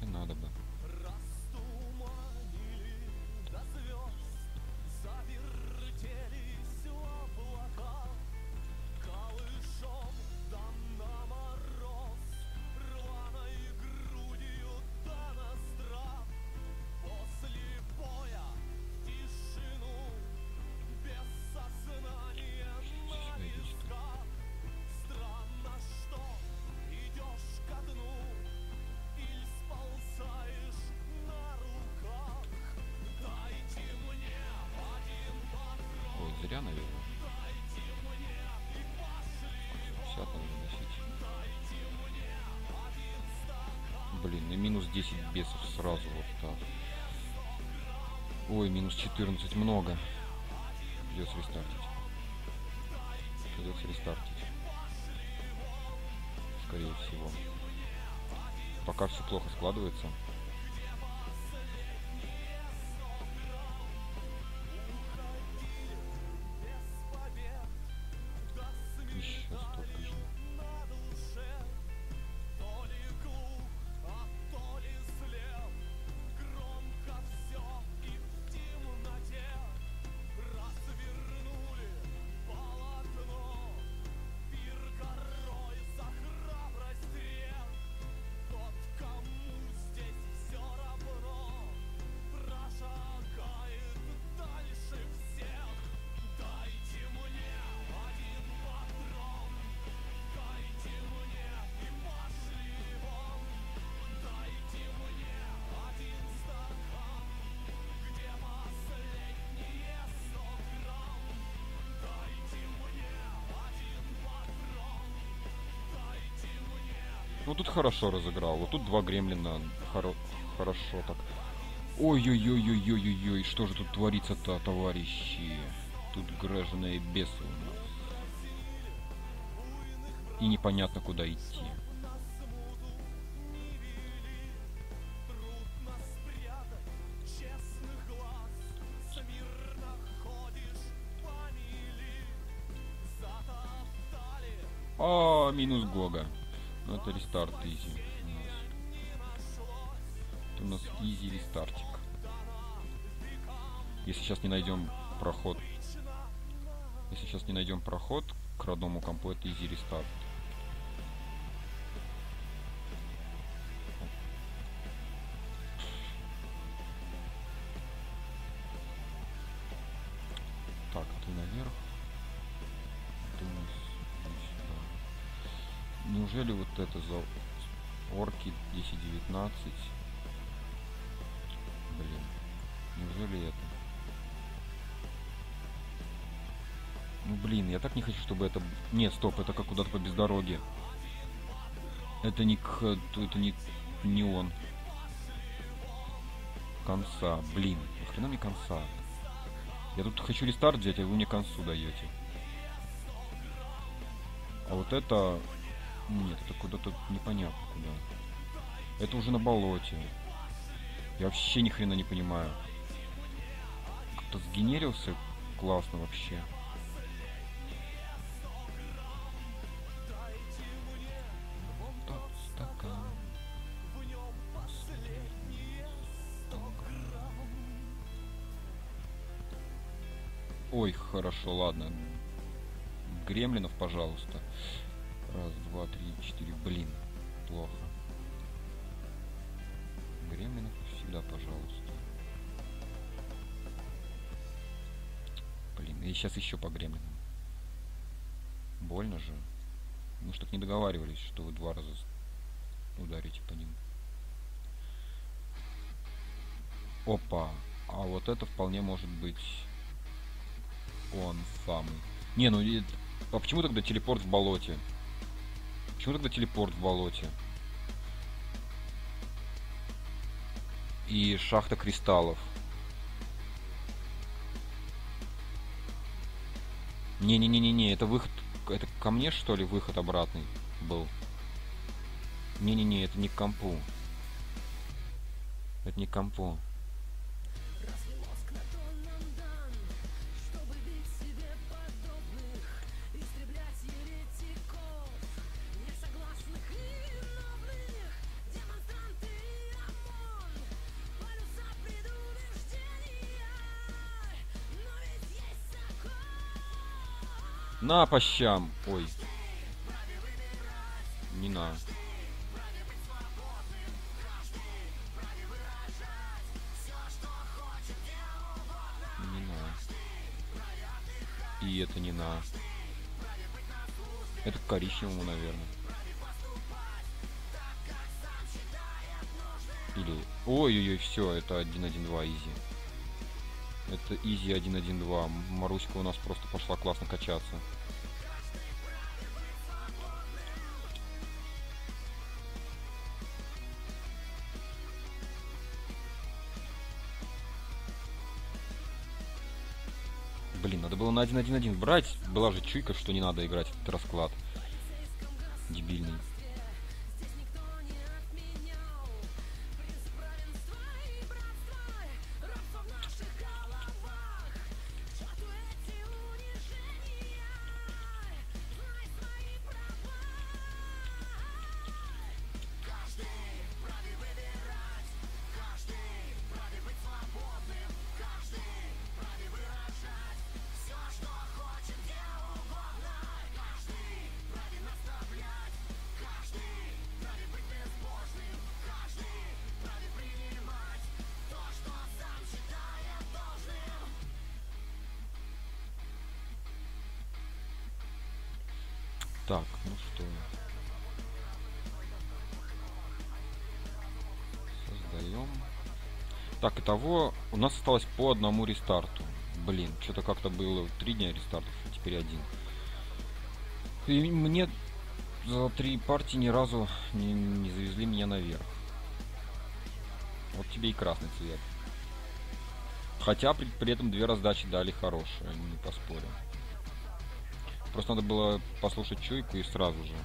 вообще надо бы. Сюда идите-то. Ой, зря, наверное. 50 надо выносить. Блин, и минус 10 бесов сразу вот так. Ой, минус 14, много. Придется рестартить. Придется рестартить. Скорее всего. Пока все плохо складывается. Еще столько же. Ну тут хорошо разыграл. Вот тут два гремлина. Хорошо так. Ой-ой-ой-ой-ой-ой-ой. Что же тут творится-то, товарищи? Тут грязные бесы у нас. И непонятно, куда идти. Минус Гога. Ну это рестарт изи. Это у нас изи рестартик. Если сейчас не найдем проход. Если сейчас не найдем проход к родному компу, это изи рестарт. Так, ты наверх. Ты у нас сюда. Неужели вот это за орки 10-19? Блин. Неужели это? Ну блин, я так не хочу, чтобы это... Нет, стоп, это как куда-то по бездороге. Это не к... Это не он. Конца. Блин, нахрена мне конца? Я тут хочу рестарт взять, а вы мне концу даете. А вот это... Нет, это куда-то непонятно куда. Это уже на болоте. Я вообще ни хрена не понимаю. Как-то сгенерился классно вообще. Ой, хорошо, ладно. Гремлинов, пожалуйста. Раз, два, три, четыре. Блин, плохо. Гремлинов всегда, пожалуйста. Блин, и сейчас еще по гремлинам. Больно же. Мы ж так не договаривались, что вы два раза ударите по ним. Опа. А вот это вполне может быть он самый. Не, ну а почему тогда телепорт в болоте? Почему тогда телепорт в болоте? И шахта кристаллов. Не-не-не-не-не, это выход... Это ко мне, что ли, выход обратный был? Не-не-не, это не к компу. Это не к компу. На, по щам. Ой. Не на. Не на. И это не на. Это к коричневому, наверное. Или... Ой-ой-ой, все, это 1-1-2 изи. Это изи 1-1-2. Маруська у нас просто пошла классно качаться. Блин, надо было на 1-1-1 брать. Была же чуйка, что не надо играть этот расклад. Дебильный. Так, ну что. Создаем. Так, итого у нас осталось по одному рестарту. Блин, что-то как-то было 3 дня рестартов, а теперь один. И мне за 3 партии ни разу не завезли меня наверх. Вот тебе и красный цвет. Хотя при этом 2 раздачи дали хорошие, не поспорю. Просто надо было послушать чуйку и сразу же.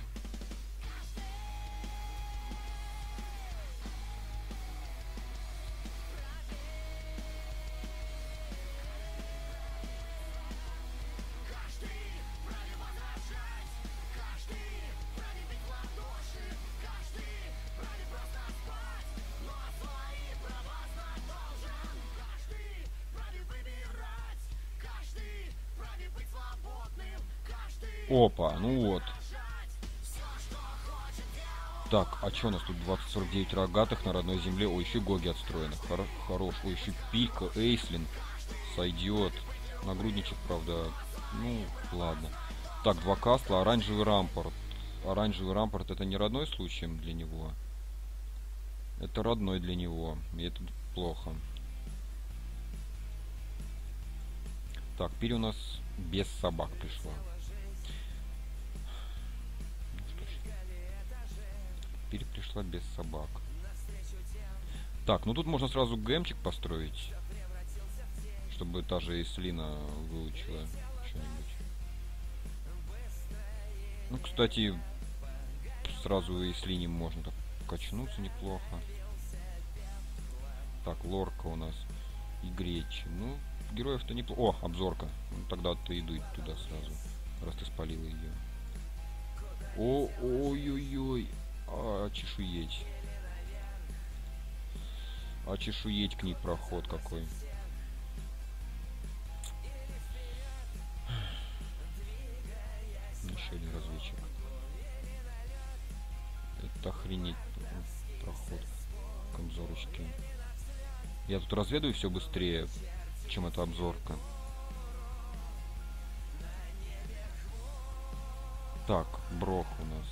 Опа, ну вот. Так, а что у нас тут 2049 рогатых на родной земле? Ой, еще Гоги отстроены. Хорош. Ой, еще Пика, Эйслин. Сойдет. Нагрудничек, правда. Ну, ладно. Так, 2 кастла, оранжевый рампорт. Оранжевый рампорт это не родной случаем для него. Это родной для него. И это плохо. Так, Пири у нас без собак пришла. Пришла без собак. Так, ну тут можно сразу гэмчик построить, чтобы та же Эслина выучила что-нибудь. Ну, кстати, сразу Эслине можно так качнуться неплохо. Так, лорка у нас и гречи. Ну, героев-то неплохо. О, обзорка. Ну, тогда ты иду туда сразу, раз ты спалила ее. Ой-ой-ой. Чешуеть. Чешуеть к ней проход какой. Еще один разведчик. Это охренеть проход к обзорочке. Я тут разведаю все быстрее, чем эта обзорка. Так, Брох у нас.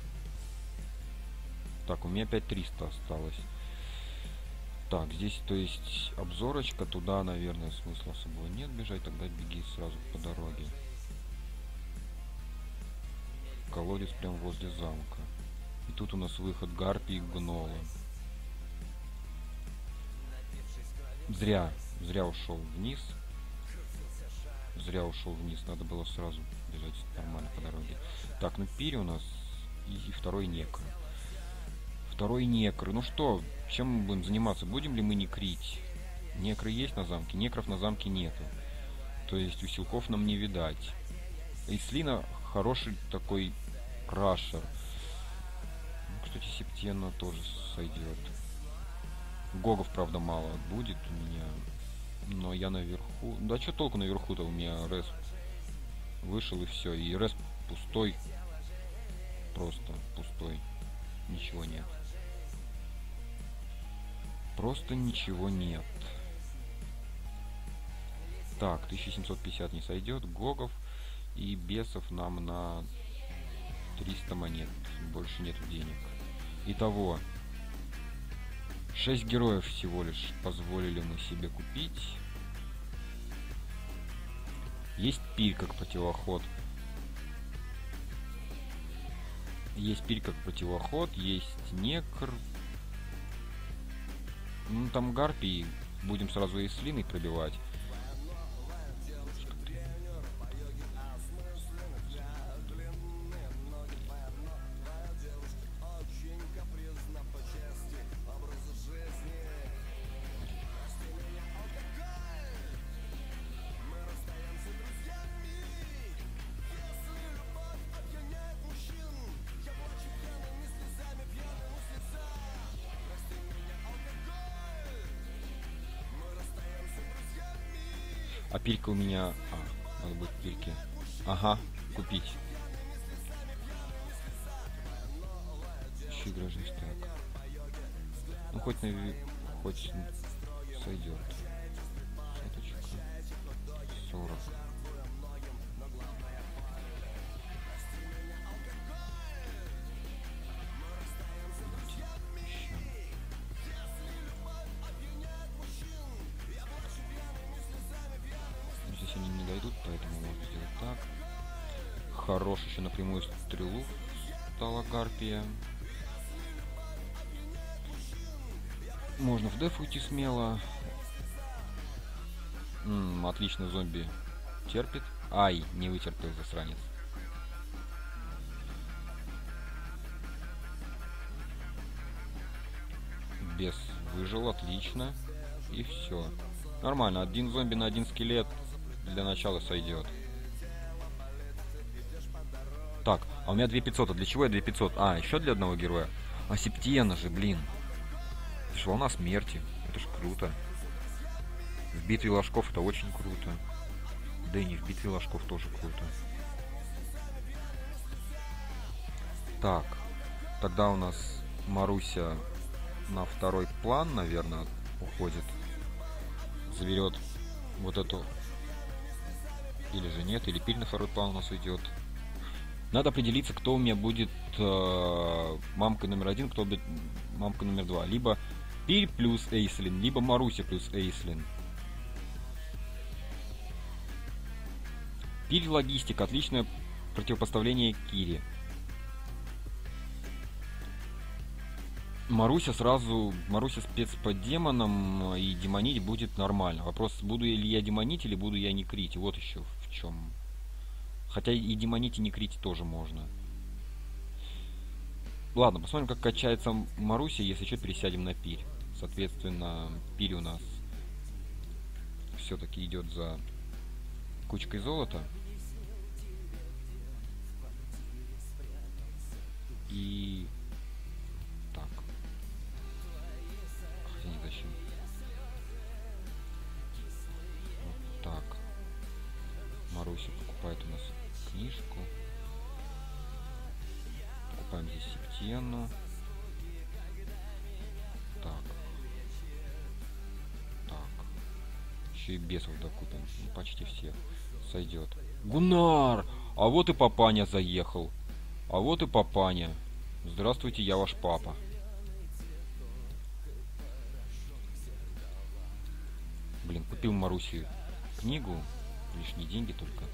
Так, у меня опять 300 осталось. Так, здесь, то есть, обзорочка. Туда, наверное, смысла особого нет бежать. Тогда беги сразу по дороге. Колодец прям возле замка. И тут у нас выход Гарпии и Гнола. Зря ушел вниз. Надо было сразу бежать нормально по дороге. Так, ну Пири у нас и второй некр. Ну что, чем мы будем заниматься? Будем ли мы некрить? Некры есть на замке? Некров на замке нету. То есть усилков нам не видать. Эслина хороший такой крашер. Ну, кстати, Септена тоже сойдет. Гогов, правда, мало будет у меня. Но я наверху. Да что толку наверху-то, у меня респ. Вышел и все. И рест пустой. Просто пустой. Ничего нет. Просто ничего нет. Так, 1750 не сойдет. Гогов и бесов нам на 300 монет. Больше нет денег. Итого 6 героев всего лишь позволили мы себе купить. Есть пиль как противоход. Есть пиль как противоход. Есть некр. Ну там гарпии. Будем сразу и слиной пробивать. А пилька у меня... надо будет пильки. Ага, купить. Еще игрожись так. Ну хоть хоть сойдет. Соточка. 40. Здесь они не дойдут, поэтому можно сделать так. Хорош, еще напрямую стрелу стала гарпия. Можно в деф уйти смело. Отлично, зомби терпит. Ай, не вытерпел засранец. Бес выжил, отлично. И все. Нормально, один зомби на один скелет для начала сойдет. Так, а у меня 2500, а для чего я 2500? А, еще для одного героя. А Септиена же, блин. Это ж волна смерти. Это ж круто. В битве ложков это очень круто. Да и не в битве ложков тоже круто. Так, тогда у нас Маруся на второй план, наверное, уходит. Заберет вот эту. Или же нет, или пиль на второй план у нас уйдет. Надо определиться, кто у меня будет мамкой номер 1, кто будет мамкой номер 2. Либо пиль плюс Эйслин, либо Маруся плюс Эйслин. Пиль логистик, отличное противопоставление Кире. Маруся спец по демонам, и демонить будет нормально. Вопрос, буду ли я демонить или буду я некрить. Вот еще в чем. Хотя и демонить, и некрить тоже можно. Ладно, посмотрим, как качается Маруся, если что, пересядем на пиль. Соответственно, пиль у нас все-таки идет за кучкой золота. И... Так. Хотя не зачем. Вот так. Маруся покупает у нас книжку. Покупаем здесь Септиену. Так. Так. Еще и бесов докупим. Ну, почти всех. Сойдет. Гуннар! А вот и папаня заехал. А вот и папаня. Здравствуйте, я ваш папа. Блин, купил Марусе книгу. Лишние деньги только.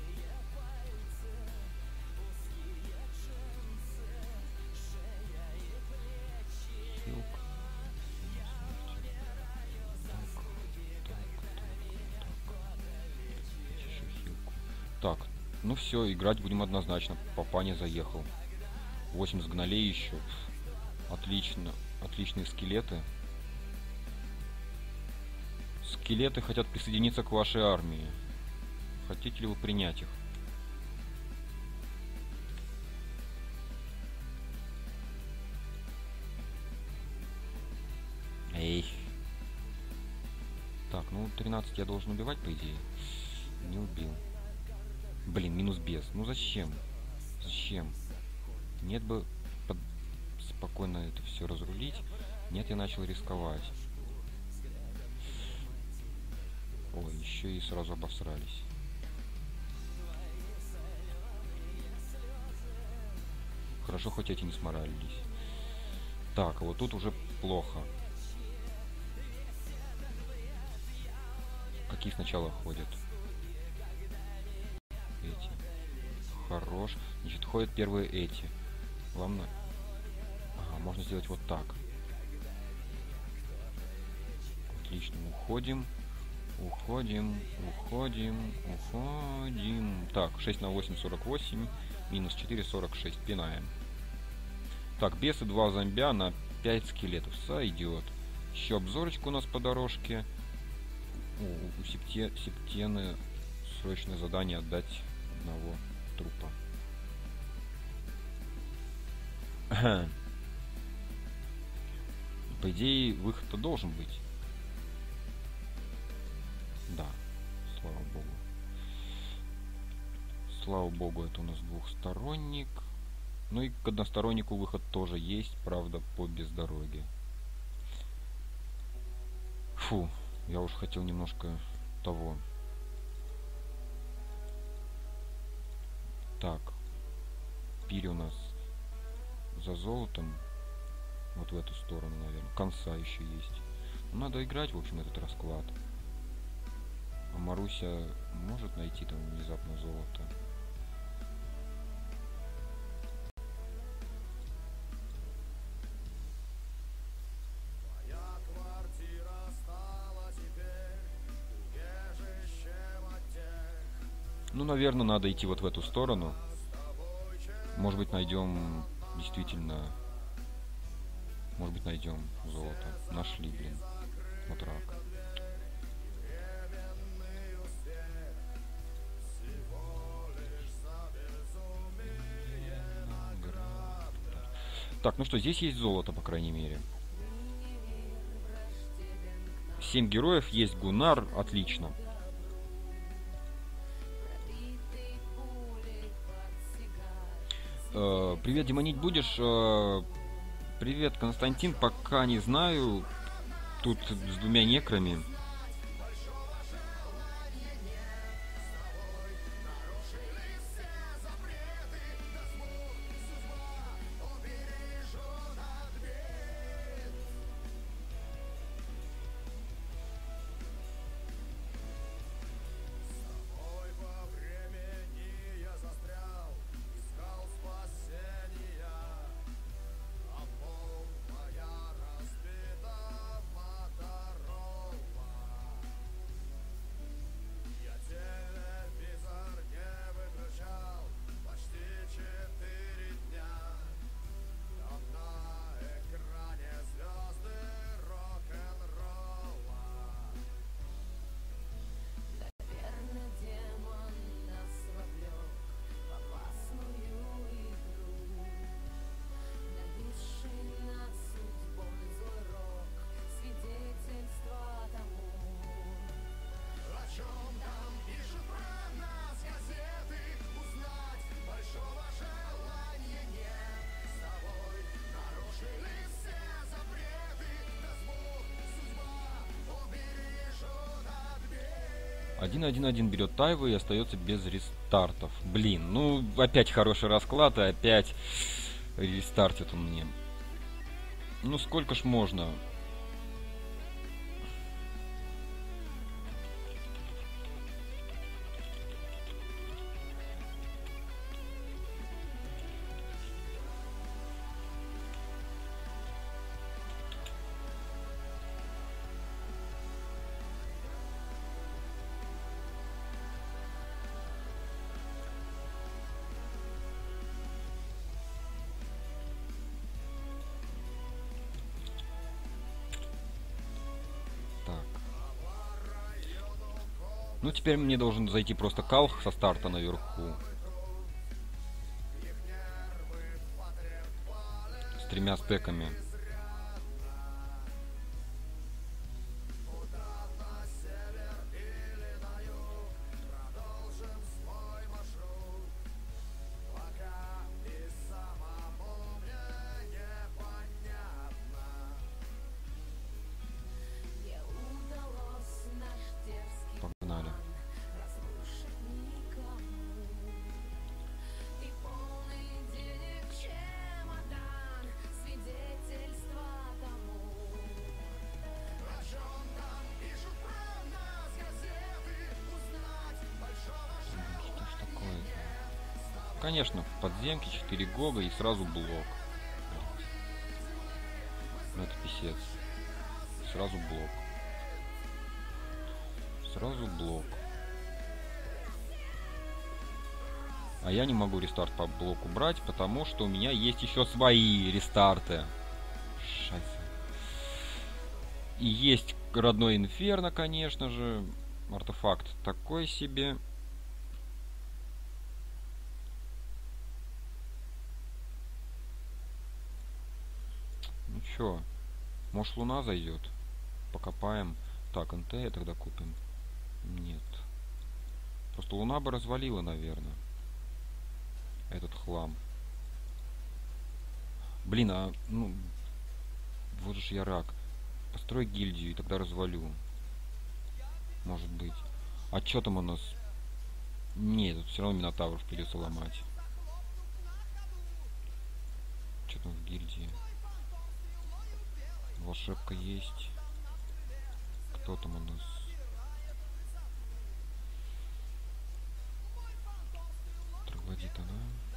Так, ну все, играть будем однозначно. Папаня заехал. 8 сгналей еще. Отлично. Отличные скелеты. Скелеты хотят присоединиться к вашей армии. Хотите ли вы принять их? Эй. Так, ну 13 я должен убивать, по идее. Не убил. Блин, минус без. Ну зачем? Зачем? Нет бы спокойно это все разрулить. Нет, я начал рисковать. Ой, еще и сразу обосрались. Хорошо, хоть эти не сморалились. Так, а вот тут уже плохо. Какие сначала ходят? Эти. Хорош. Значит, ходят первые эти. Ладно. Ага, можно сделать вот так. Отлично, уходим. Уходим, уходим, уходим. Так, 6 на 8, 48. Минус 4, 46. Пинаем. Так, бесы, 2 зомбя на 5 скелетов. Сойдет. Еще обзорочка у нас по дорожке. У Септены срочное задание отдать одного трупа. По идее, выход-то должен быть. Да, слава богу. Слава богу, это у нас двухсторонник. Ну и к одностороннику выход тоже есть, правда, по бездороге. Фу, я уж хотел немножко того. Так, пири у нас за золотом. Вот в эту сторону, наверное. Конца еще есть. Надо играть, в общем, этот расклад. А Маруся может найти там внезапно золото? Ну, наверное, надо идти вот в эту сторону. Может быть, найдем действительно... Может быть, найдем золото. Нашли, блин. Вот рак. Так, ну что, здесь есть золото, по крайней мере. 7 героев, есть Гуннар, отлично. Привет, демонить будешь? Привет, Константин, пока не знаю. Тут с двумя некрами. Один берет Тайву и остается без рестартов. Блин, ну опять хороший расклад, и опять рестартит он мне. Ну сколько ж можно? Ну, теперь мне должен зайти просто Калх со старта наверху. С 3 стеками. Конечно, в подземке 4 гога и сразу блок. Ну это писец. Сразу блок. Сразу блок. А я не могу рестарт по блоку брать, потому что у меня есть еще свои рестарты. Шайса. И есть родной Инферно, конечно же. Артефакт такой себе. Ну чё, может Луна зайдет? Покопаем. Так, НТ тогда купим. Нет. Просто Луна бы развалила, наверное, этот хлам. Блин, а ну вот же я рак. Построй гильдию и тогда развалю. Может быть. А чё там у нас? Нет, тут все равно Минотавров придется ломать. Что там в гильдии? Волшебка есть. Кто там у нас? Троглодит она.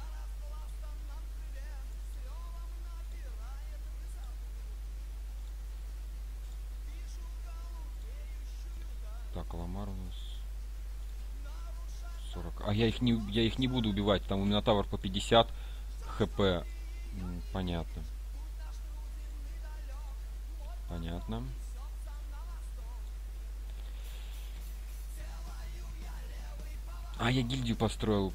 Так, Ламар у нас 40. А я их не буду убивать. Там у Минотавр по 50 хп. Понятно. Понятно. А, я гильдию построил.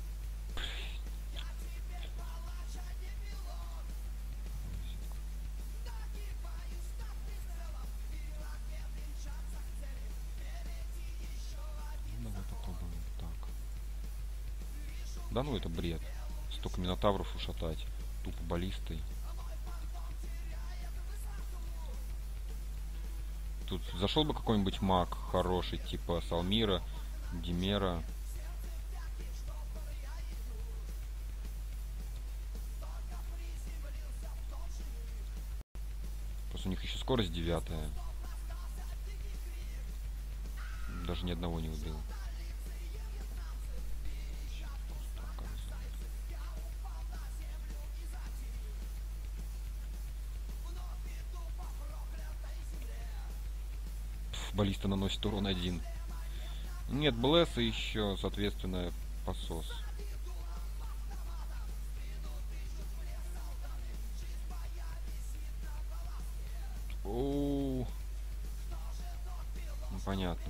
Ну, давай попробуем так. Да ну это бред. Столько Минотавров ушатать. Тупо баллистой. Тут зашел бы какой-нибудь маг хороший, типа Салмира, Димера. Просто у них еще скорость 9. Даже ни одного не убил. Баллиста наносит урон 1. Нет, Блесса еще, соответственно, посос. Оу. Ну, понятно.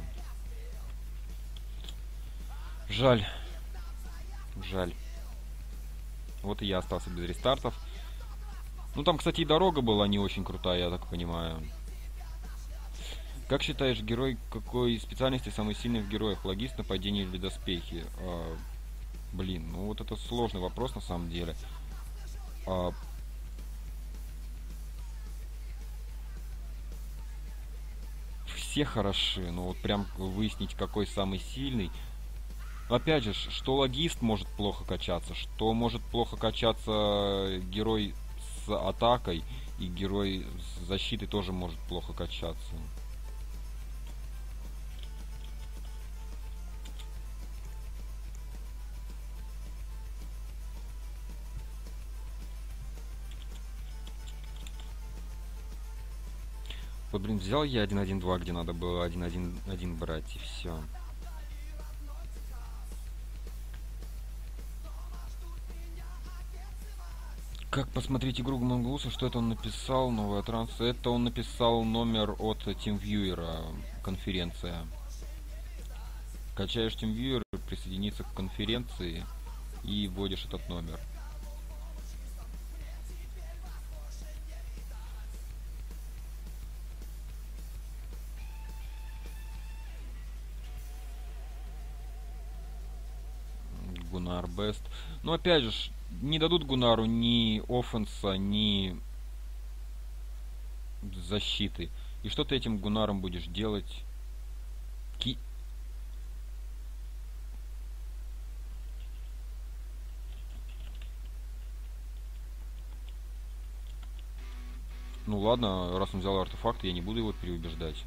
Жаль. Жаль. Вот и я остался без рестартов. Ну, там, кстати, и дорога была не очень крутая, я так понимаю. Как считаешь, герой какой специальности самый сильный в героях? Логист, нападение или доспехи? Блин, ну вот это сложный вопрос на самом деле. А, все хороши, но вот прям выяснить, какой самый сильный. Опять же, что логист может плохо качаться, что может плохо качаться герой с атакой, и герой с защитой тоже может плохо качаться. Вот, блин, взял я 1.1.2, где надо было 1.1.1 брать, и все. Как посмотреть игру Гманглуса, что это он написал, новая транс? Это он написал номер от TeamViewer, конференция. Качаешь TeamViewer, присоединиться к конференции и вводишь этот номер. Гунар Бест. Но опять же, не дадут Гунару ни офенса, ни защиты. И что ты этим Гунаром будешь делать? Ну ладно, раз он взял артефакт, я не буду его переубеждать.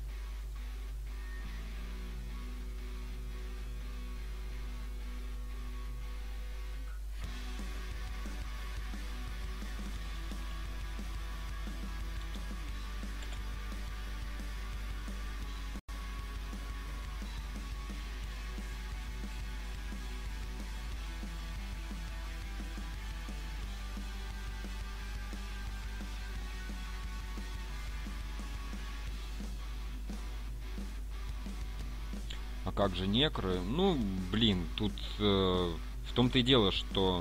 как же некры? Ну, блин, тут в том-то и дело, что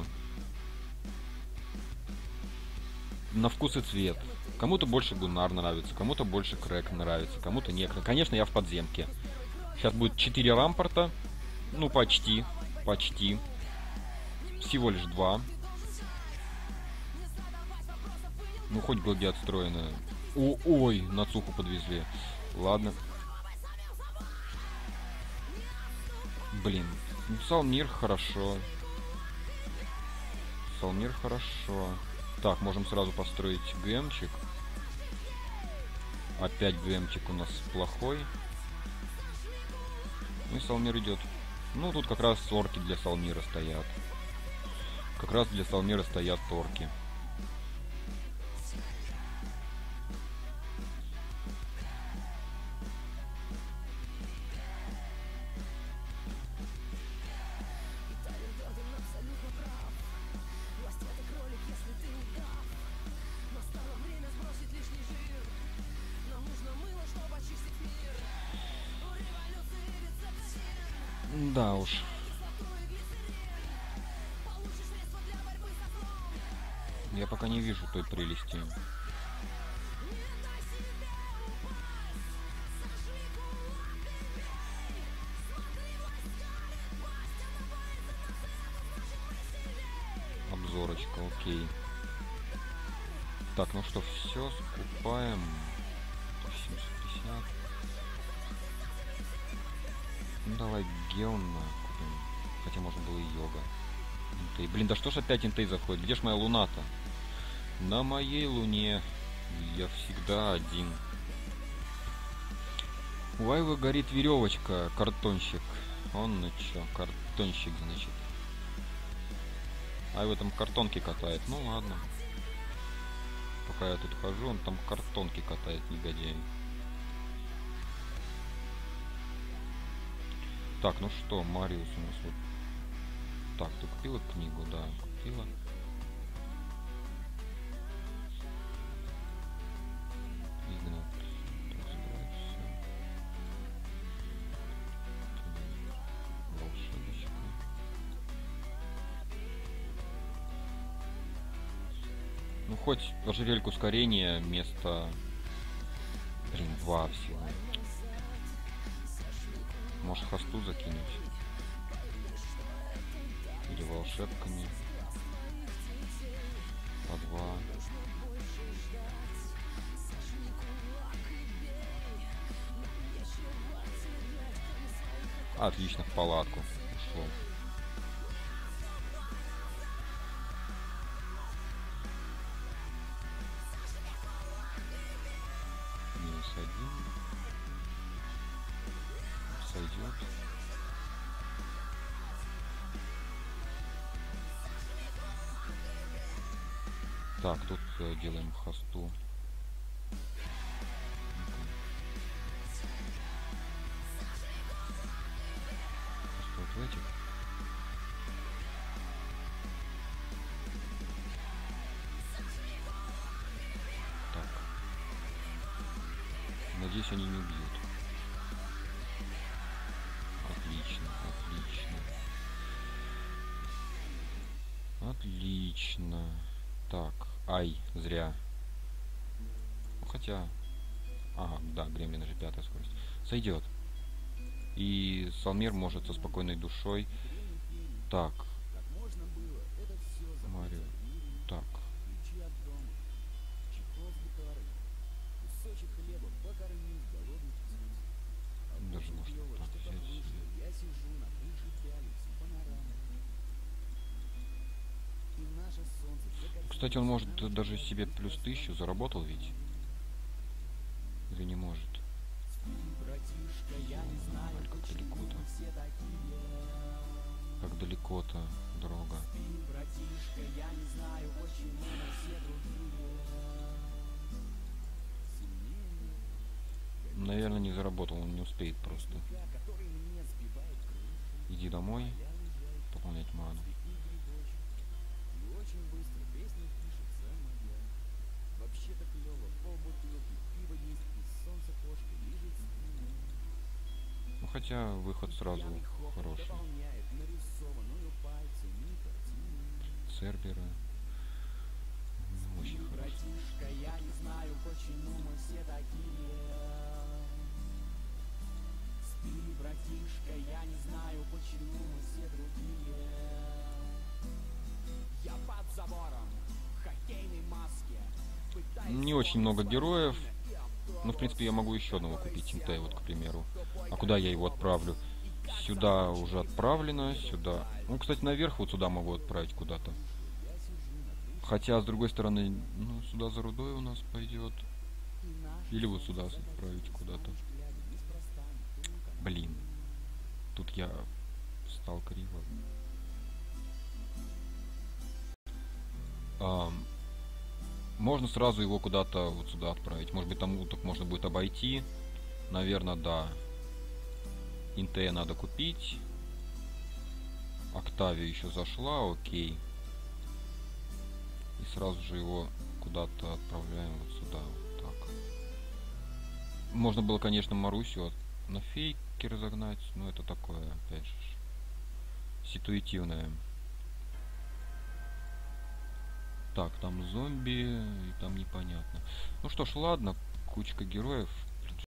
на вкус и цвет. Кому-то больше Гуннар нравится, кому-то больше Крэк нравится, кому-то некры. Конечно, я в подземке. Сейчас будет 4 рампорта. Ну, почти. Почти. Всего лишь 2. Ну, хоть ГГ отстроено. Ой, Нацуху подвезли. Ладно. Блин. Ну, Салмир хорошо. Салмир хорошо. Так, можем сразу построить ГМчик. Опять ГМчик у нас плохой. Ну и Салмир идет. Ну, тут как раз орки для Салмира стоят. Как раз для Салмира стоят орки. Да уж. Я пока не вижу той прелести. Обзорочка, окей. Так, ну что, все, скупаем. 750. Ну давай Геона купим. Хотя можно было и Йога. Интей. Блин, да что ж опять Интей заходит? Где ж моя луна-то? На моей луне я всегда один. У Айвы горит веревочка, картонщик. Он ну чё, картонщик, значит. Айва там картонки катает. Ну ладно. Пока я тут хожу, он там картонки катает, негодяй. Так, ну что, Мариус у нас вот. Так, ты купила книгу? Да, купила. Игнат. Так, забирай все. Волшебничка. Ну, хоть ожерельку ускорения вместо... Блин, 2 всего. Может, хосту закинуть? Или волшебками? По 2. Отлично, в палатку ушло. -1. Сойдет. Так, тут делаем хосту. Что вот в этих? Так. Надеюсь, они не убьют. Отлично, отлично. Отлично. Так, ай, зря. Ну, хотя... Ага, да, Гремлин же 5-я скорость. Сойдет. И Салмир может со спокойной душой. Так. Марио. Так. Даже можно так взять. Кстати, он может даже себе плюс 1000 заработал ведь? Или не может? Жаль, как далеко-то. Как далеко-то дорога. Наверное, не заработал, он не успеет просто. Иди домой, пополнять ману. Ну, хотя выход сразу хороший. Цербера. Очень хорошо. Я не знаю, почему мы все такие. Спи, братишка, я не знаю, почему мы все другие. Я под забором, в хоккейной маске. Не очень много героев. Ну, в принципе, я могу еще одного купить, МТ, вот, к примеру. А куда я его отправлю? Сюда уже отправлено, сюда. Ну, кстати, наверх вот сюда могу отправить куда-то. Хотя, с другой стороны, ну, сюда за рудой у нас пойдет. Или вот сюда отправить куда-то. Блин. Тут я встал криво. Можно сразу его куда-то вот сюда отправить. Может быть, там уток можно будет обойти. Наверное, да. Инте надо купить. Октавия еще зашла, окей. И сразу же его куда-то отправляем вот сюда, вот так. Можно было, конечно, Марусю на фейке разогнать, но это такое, опять же, ситуативное. Так, там зомби, и там непонятно. Ну что ж, ладно, кучка героев.